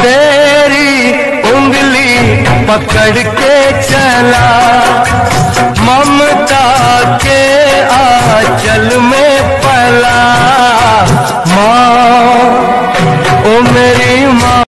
तेरी उंगली पकड़ के चला, ममता के आंचल में पला। माँ, ओ मेरी माँ।